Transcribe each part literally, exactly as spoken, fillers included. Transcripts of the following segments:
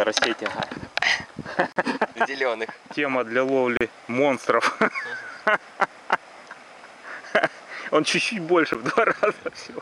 карасей тягаю. Зеленых. Тема для ловли монстров. Он чуть-чуть больше, в два раза всего.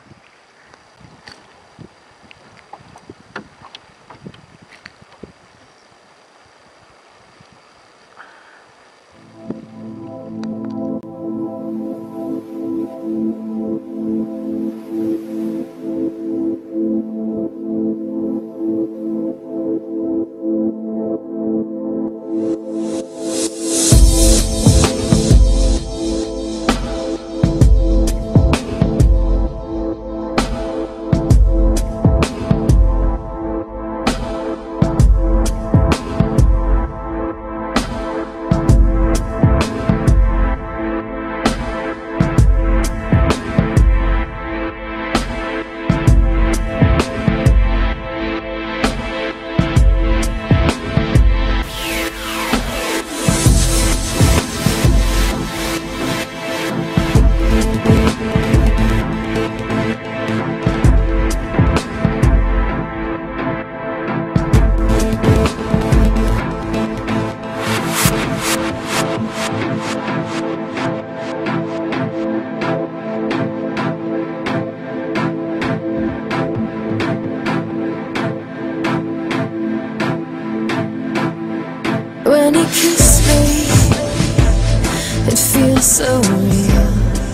When you kiss me, it feels so real.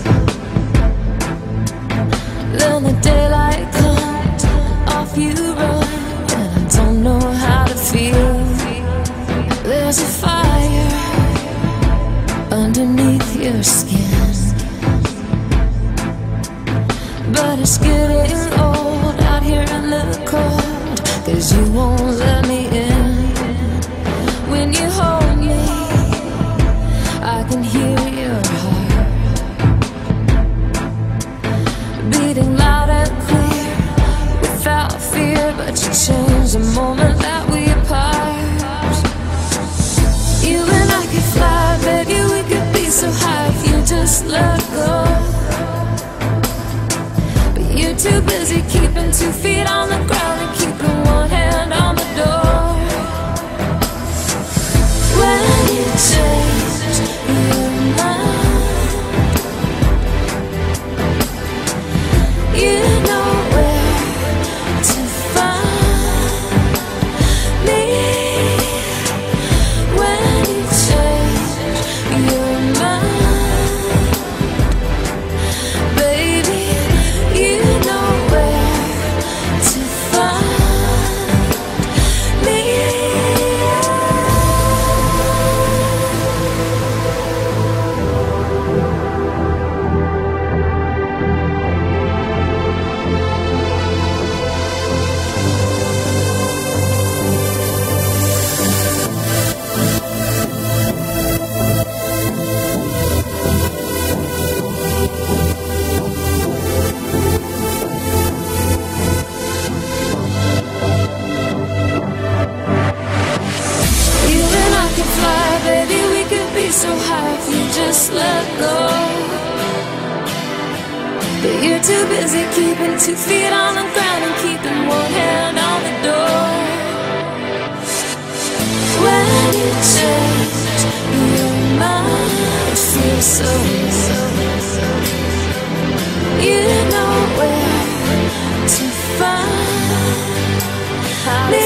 Then the daylight comes, off you run, and I don't know how to feel. There's a fire underneath your skin, but it's getting old out here in the cold, 'cause you won't let me in. When you hold me, I can hear your heart beating loud and clear, without fear. But you change the moment that we apart. You and I could fly, baby, we could be so high if you just let go. But you're too busy keeping two feet on the ground and keeping one hand on the door. When you change your mind, you know where to find me. When you change your mind, baby, you know where to find me. So high if you just let go. But you're too busy keeping two feet on the ground and keeping one hand on the door. When you change your mind, it feels so real. You know where to find me.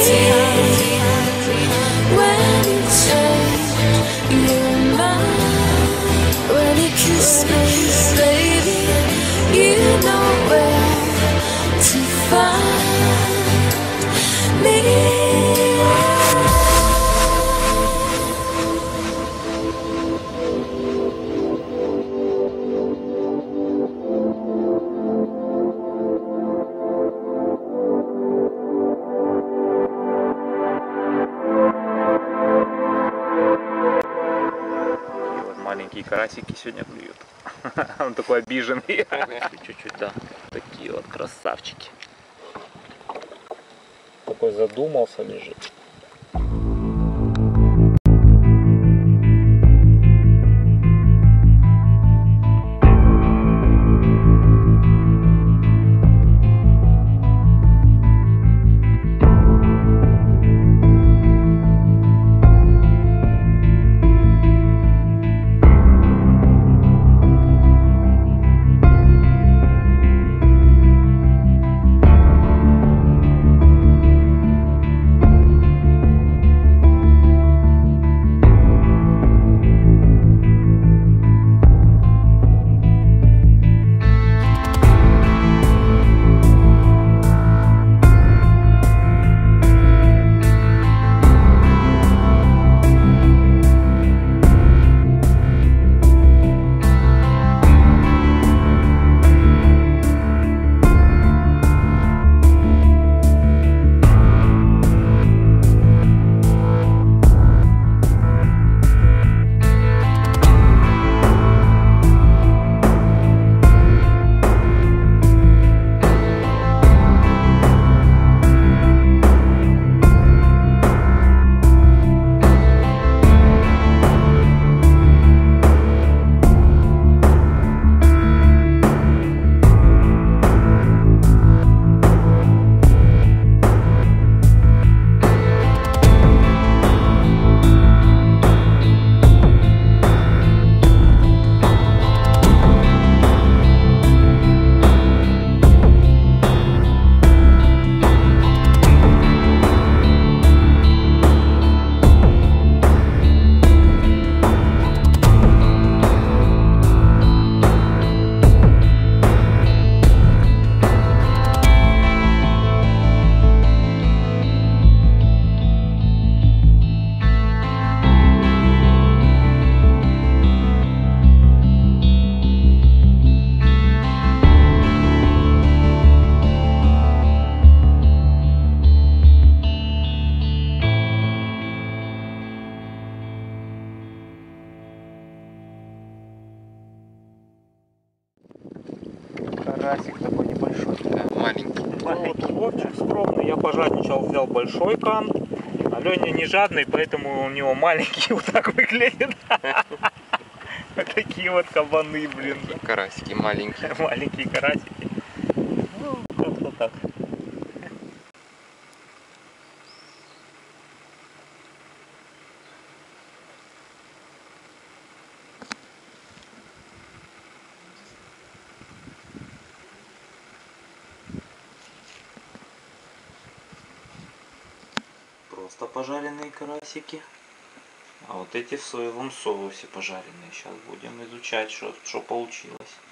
When you change your mind, when you kiss me, baby, you know where to find me. Маленькие карасики сегодня клюют. Он такой обиженный. Чуть-чуть, да. Такие вот красавчики. Такой задумался, лежит. очень скромный. Я пожадничал, взял большой кант. А Леня не жадный, поэтому у него маленький вот так выглядит. Вот такие вот кабаны, блин. Карасики маленькие. Маленькие карасики. Ну, как-то так. Просто пожаренные карасики. А вот эти в соевом соусе пожаренные. Сейчас будем изучать, что, что получилось.